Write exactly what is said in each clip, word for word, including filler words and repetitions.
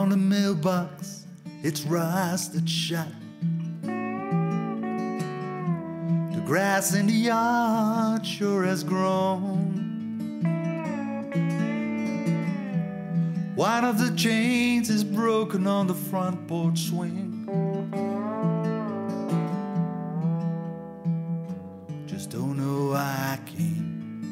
on the mailbox, it's rusted shut. The grass in the yard sure has grown. One of the chains is broken on the front porch swing. Just don't know why I came.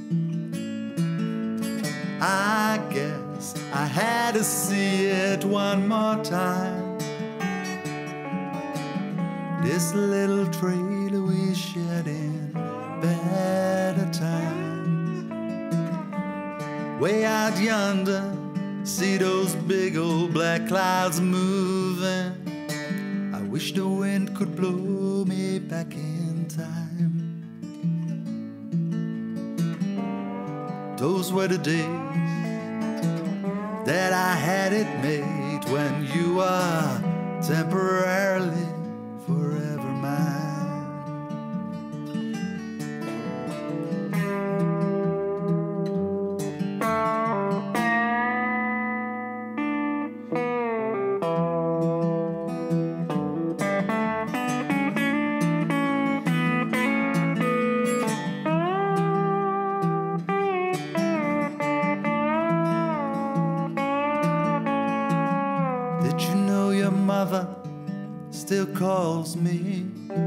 I guess I had to see it one more time. This little trailer we shared in better times. Way out yonder, see those big old black clouds moving. I wish the wind could blow me back in time. Those were the days that I had it made, when you were temporarily forever mine. Did you know your mother still calls me?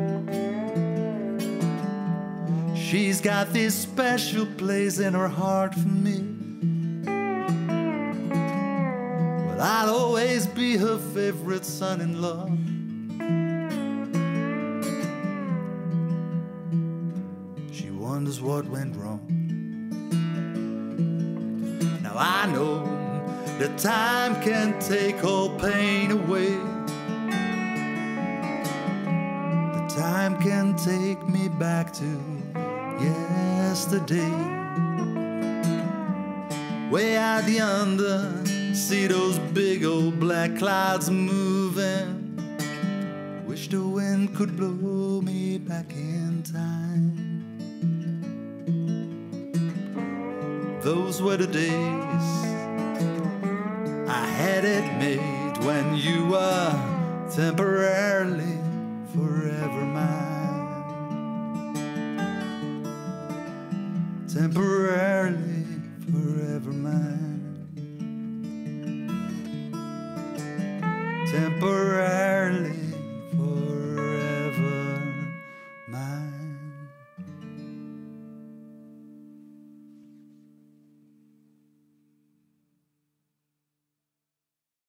She's got this special place in her heart for me. Well, I'll always be her favorite son-in-law. She wonders what went wrong. Now I know that time can take all pain away. The time can take me back to yesterday. Way out yonder, see those big old black clouds moving. Wish the wind could blow me back in time. Those were the days I had it made, when you were temporarily forever mine. Temporarily forever mine. Temporarily